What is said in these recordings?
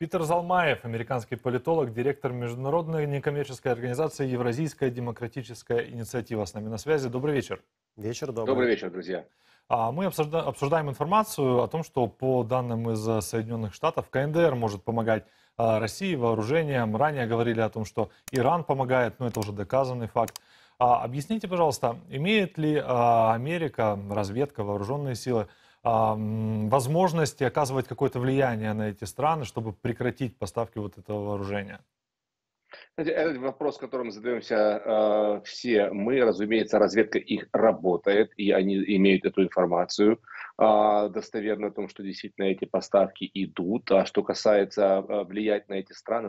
Питер Залмаев, американский политолог, директор международной некоммерческой организации «Евразийская демократическая инициатива». С нами на связи. Добрый вечер. Вечер добрый. Добрый вечер, друзья. Мы обсуждаем информацию о том, что по данным из Соединенных Штатов, КНДР может помогать России вооружением. Ранее говорили о том, что Иран помогает, но это уже доказанный факт. Объясните, пожалуйста, имеет ли Америка, разведка, вооруженные силы возможности оказывать какое-то влияние на эти страны, чтобы прекратить поставки вот этого вооружения? Знаете, этот вопрос, которым задаемся все мы, разумеется, разведка их работает, и они имеют эту информацию достоверно о том, что действительно эти поставки идут. А что касается влиять на эти страны,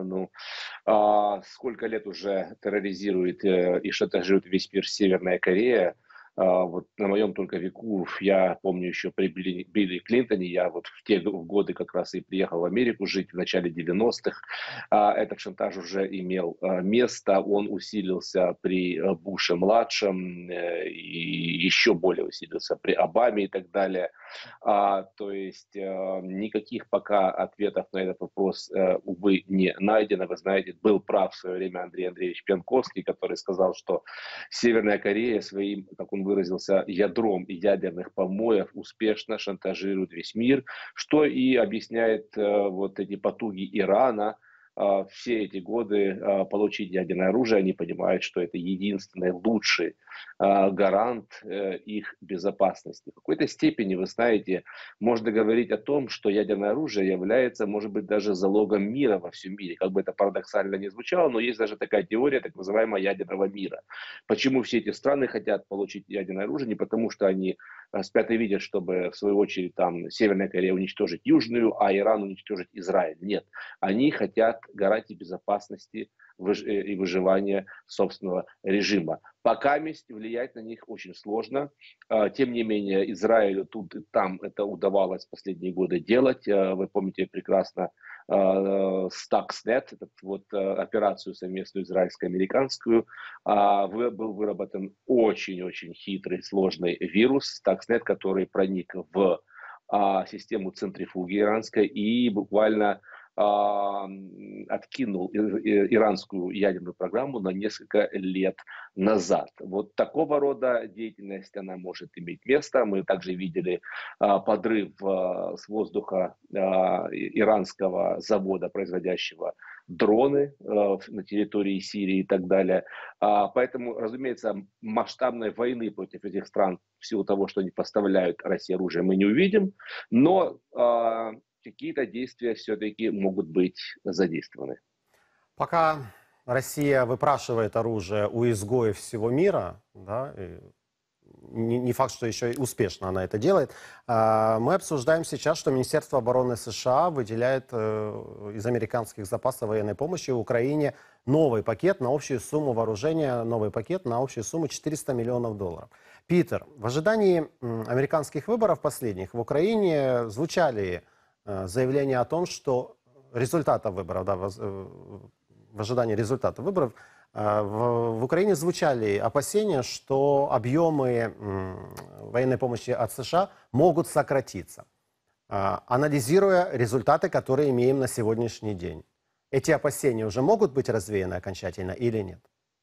сколько лет уже терроризирует и шантажирует весь мир Северная Корея. Вот на моем только веку, я помню еще при Билли Клинтоне, я вот в те годы как раз и приехал в Америку жить в начале 90-х. Этот шантаж уже имел место, он усилился при Буше-младшем и еще более усилился при Обаме и так далее. То есть никаких пока ответов на этот вопрос, увы, не найдено. Вы знаете, был прав в свое время Андрей Андреевич Пьянковский, который сказал, что Северная Корея своим, как он выразился, ядром ядерных помоев успешно шантажирует весь мир, что и объясняет вот эти потуги Ирана все эти годы получить ядерное оружие. Они понимают, что это единственный лучший гарант их безопасности. В какой-то степени, вы знаете, можно говорить о том, что ядерное оружие является, может быть, даже залогом мира во всем мире. Как бы это парадоксально не звучало, но есть даже такая теория, так называемого ядерного мира. Почему все эти страны хотят получить ядерное оружие? Не потому, что они спят и видят, чтобы, в свою очередь, там, Северная Корея уничтожить Южную, а Иран уничтожить Израиль. Нет. Они хотят гарантии безопасности и выживания собственного режима. Пока влиять на них очень сложно. Тем не менее, Израилю тут и там это удавалось последние годы делать. Вы помните прекрасно Stuxnet, операцию совместную израильско-американскую. Был выработан очень-очень хитрый, сложный вирус Stuxnet, который проник в систему центрифуги иранской и буквально откинул иранскую ядерную программу на несколько лет назад. Вот такого рода деятельность, она может иметь место. Мы также видели подрыв с воздуха иранского завода, производящего дроны на территории Сирии и так далее. Поэтому, разумеется, масштабной войны против этих стран в силу того, что они поставляют России оружие, мы не увидим. Но какие-то действия все-таки могут быть задействованы. Пока Россия выпрашивает оружие у изгоев всего мира, да, не факт, что еще и успешно она это делает, мы обсуждаем сейчас, что Министерство обороны США выделяет из американских запасов военной помощи Украине новый пакет на общую сумму вооружения, новый пакет на общую сумму $400 миллионов. Питер, в ожидании американских выборов последних в Украине звучали заявление о том, что результатов выборов, да, в ожидании результатов выборов, в Украине звучали опасения, что объемы военной помощи от США могут сократиться. Анализируя результаты, которые имеем на сегодняшний день, эти опасения уже могут быть развеяны окончательно или нет?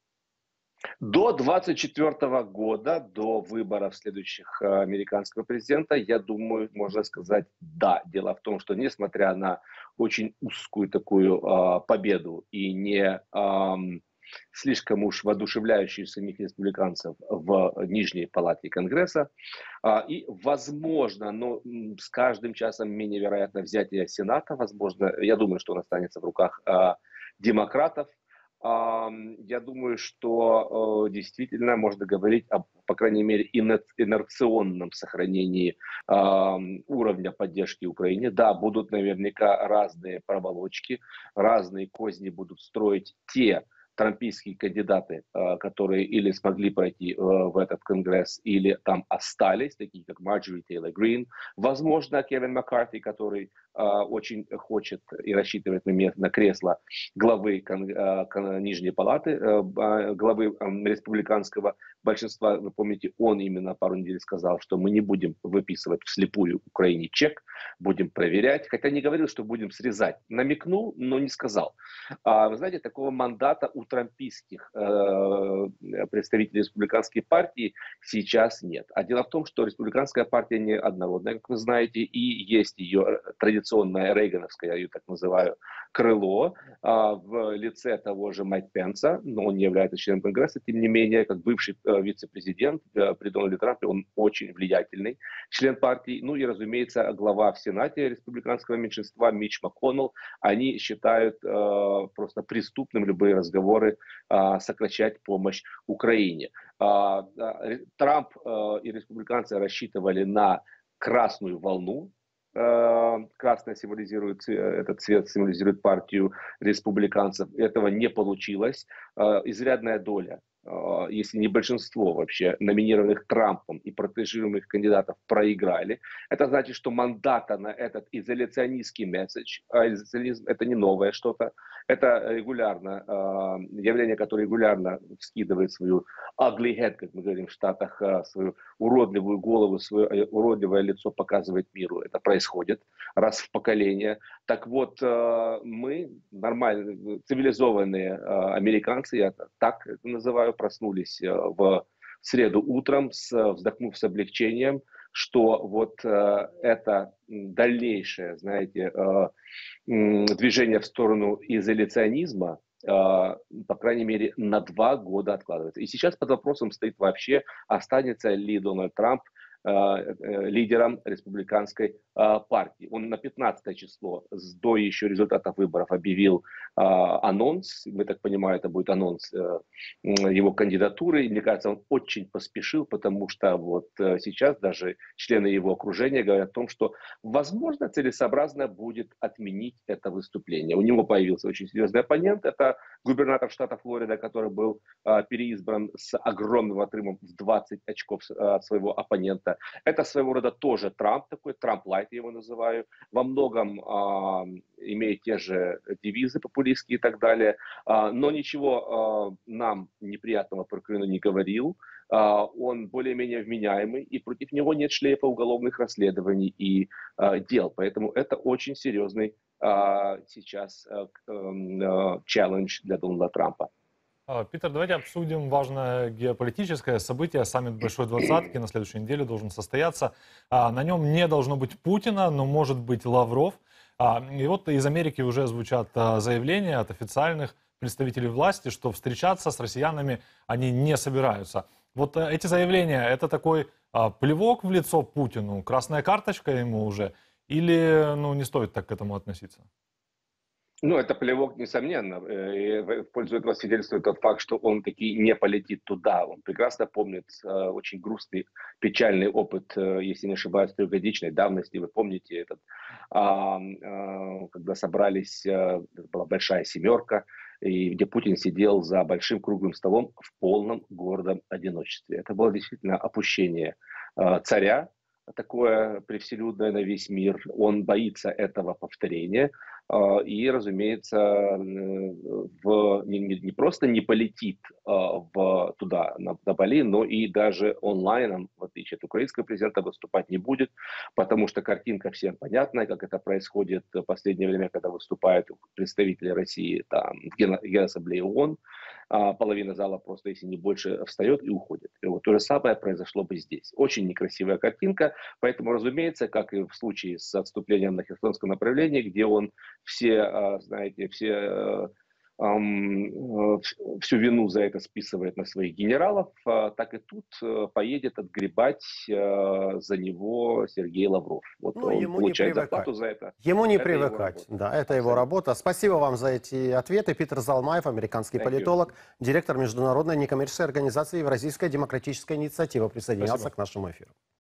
До 2024 года, до выборов следующих американского президента, я думаю, можно сказать, да. Дело в том, что несмотря на очень узкую такую победу и не слишком уж воодушевляющую самих республиканцев в Нижней палате Конгресса, и, возможно, но с каждым часом менее вероятно взятие Сената, возможно, я думаю, что он останется в руках демократов. Я думаю, что действительно можно говорить о, по крайней мере, инерционном сохранении уровня поддержки Украине. Да, будут наверняка разные проволочки, разные козни будут строить те трампийские кандидаты, которые или смогли пройти в этот конгресс, или там остались, такие как Марджори Тейлор Грин, возможно, Кевин Маккарти, который очень хочет и рассчитывает на кресло главы Нижней палаты, главы республиканского большинства. Вы помните, он именно пару недель сказал, что мы не будем выписывать вслепую Украине чек, будем проверять. Хотя не говорил, что будем срезать. Намекнул, но не сказал. Вы знаете, такого мандата у трампийских представителей республиканской партии сейчас нет. А дело в том, что республиканская партия не однородная, как вы знаете, и есть ее традиционное рейгановское, я ее так называю, крыло в лице того же Майк Пенса, но он не является членом Конгресса, тем не менее, как бывший вице-президент при Дональде Трампе, он очень влиятельный член партии. Ну и, разумеется, глава в Сенате республиканского меньшинства Митч МакКоннелл, они считают просто преступным любые разговоры сокращать помощь Украине. Трамп и республиканцы рассчитывали на красную волну. Красная символизирует, этот цвет символизирует партию республиканцев. Этого не получилось. Изрядная доля, если не большинство вообще, номинированных Трампом и протежируемых кандидатов проиграли. Это значит, что мандата на этот изоляционистский месседж, а изоляционизм это не новое что-то, это регулярно, явление, которое регулярно вскидывает свою ugly head, как мы говорим в Штатах, свою уродливую голову, свое уродливое лицо показывает миру. Это происходит раз в поколение. Так вот, мы, нормальные, цивилизованные американцы, я так это называю, проснулись в среду утром, вздохнув с облегчением, что вот это дальнейшее, знаете, движение в сторону изоляционизма, по крайней мере, на 2 года откладывается. И сейчас под вопросом стоит вообще, останется ли Дональд Трамп лидером республиканской партии. Он на 15 число, до еще результатов выборов, объявил анонс, мы так понимаем, это будет анонс его кандидатуры, и мне кажется, он очень поспешил, потому что вот сейчас даже члены его окружения говорят о том, что, возможно, целесообразно будет отменить это выступление. У него появился очень серьезный оппонент, это губернатор штата Флорида, который был переизбран с огромным отрывом в 20 очков от своего оппонента. Это своего рода тоже Трамп, такой Трамп-лайт я его называю, во многом имеет те же девизы популистские и так далее, но ничего нам неприятного про Украину не говорил. Он более-менее вменяемый, и против него нет шлейфа уголовных расследований и дел. Поэтому это очень серьезный сейчас челлендж для Дональда Трампа. Питер, давайте обсудим важное геополитическое событие. Саммит Большой Двадцатки на следующей неделе должен состояться. На нем не должно быть Путина, но может быть Лавров. И вот из Америки уже звучат заявления от официальных представителей власти, что встречаться с россиянами они не собираются. Вот эти заявления, это такой плевок в лицо Путину, красная карточка ему уже, или не стоит так к этому относиться? Ну, это плевок, несомненно. И в пользу этого свидетельствует тот факт, что он таки не полетит туда. Он прекрасно помнит очень грустный, печальный опыт, если не ошибаюсь, 3-годичной давности. Вы помните этот, когда собрались, была большая семерка, и где Путин сидел за большим круглым столом в полном гордом одиночестве. Это было действительно опущение царя, такое превселюдное на весь мир. Он боится этого повторения. И, разумеется, не просто не полетит туда, на Бали, но и даже онлайн, в отличие от украинского президента, выступать не будет, потому что картинка всем понятна, как это происходит в последнее время, когда выступают представители России там, в Генассамблее ООН. Половина зала просто, если не больше, встает и уходит. И вот то же самое произошло бы здесь. Очень некрасивая картинка, поэтому, разумеется, как и в случае с отступлением на Херсонском направлении, где он все, знаете, всю вину за это списывает на своих генералов, так и тут поедет отгребать за него Сергей Лавров. Вот Ну, он ему получает не зарплату за это. Ему не Это привыкать. его Да, это его работа. Спасибо вам за эти ответы. Питер Залмаев, американский политолог, директор международной некоммерческой организации «Евразийская демократическая инициатива», присоединялся к нашему эфиру.